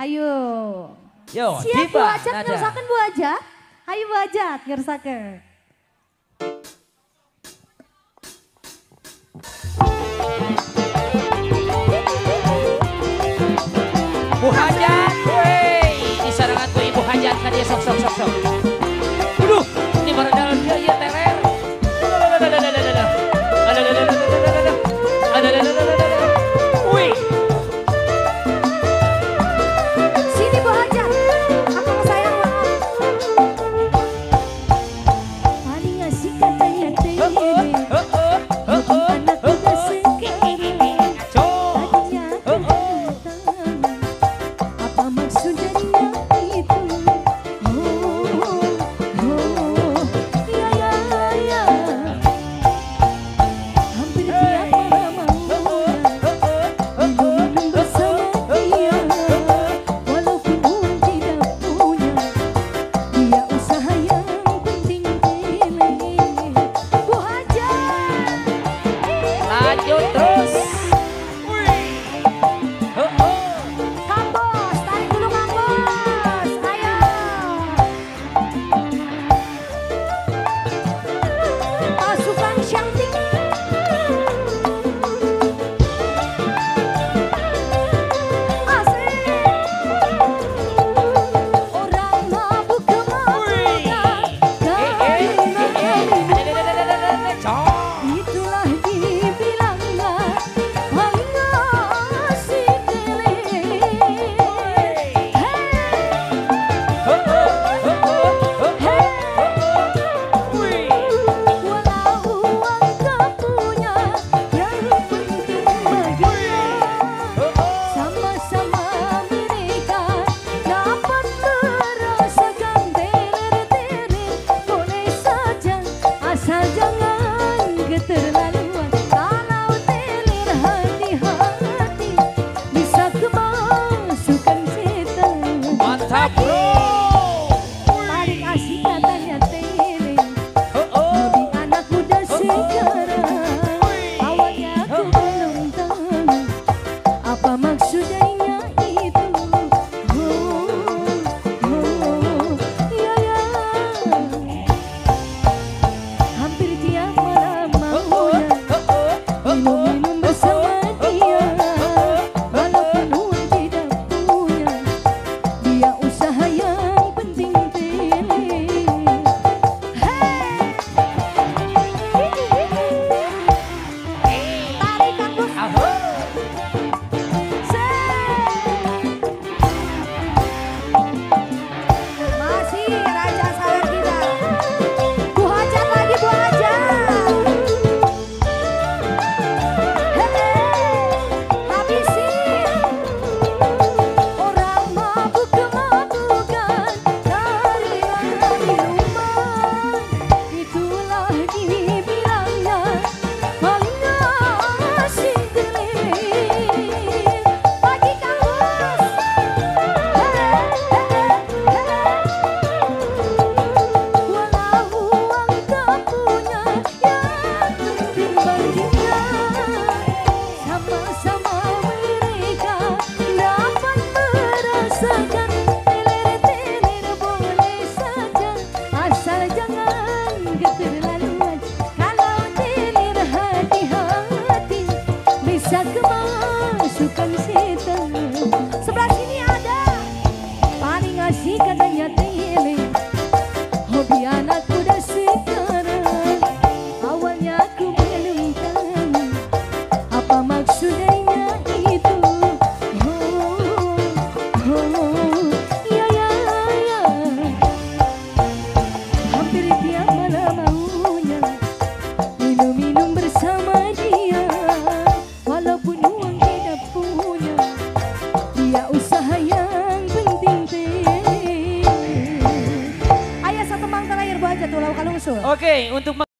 Ayo. Yo, siap Bu Diva Ajat, Nada. ngersakan Bu Ajat. Ayo Bu Ajat, ngersakan. Bu Hajat, woi, di sarangan tuh Ibu Hajat kan dia sok. Aduh, ini baru dalam dia teler. Wih. Sini Bu Ajat, akang sayang banget. Paling asik katanya teh. Anak muda sekarang. Tadinya kedatang. Apa maksud darinya itu? Ya. Hampir tiap malam minum bersama dia. Walaupun uang tidak punya, dia usaha yang penting tele. Bu Hajat, Lanjut terus. Kambos, tarik dulu Kambos, ayo. Pasukan Shanting. Asik. Orang mabuk kemabungan karena itulah dibilangnya paling asik tele. Walau uang tak punya, yang penting bahagia. Sama-sama mereka dapat merasakan teler-teler. Boleh saja, asal jangan keterlaluan. Kalau teler hati-hati, bisa kemasukan setan. Mantap bro. Paling asik katanya tele. Lebih anak muda sekarang. Awalnya aku belum tahu apa maksudnya itu. Ya. Hampir tiap malam maunya minum bersama dia. Walaupun uang tidak punya, dia usaha yang penting tele. Tarik Kambos. Masih Raja Salar kita. Bu Hajat lagi, Bu Hajat. Habisin. Orang mabuk kemabukan karena minuman. Itulah dibilangnya paling asik keliling. Pagi Kambos. Walau uang tak punya, yang penting bahagia. Sama-sama mereka dapat merasakan teler-teler. Boleh saja, asal jangan keterlaluan. Kalau teler hati-hati, bisa kemasukan setan. Sebelah sini ada paling asik katanya tele. Hobi anak muda sekarang. Awalnya aku belum tahu apa maksudnya itu. Ya. Hampir tiap malam maunya minum bersama dia. Walaupun uang tidak punya, dia usaha yang penting tele. Ayah satu mang terakhir Bu Hajat tuh kalau usul. Oke, untuk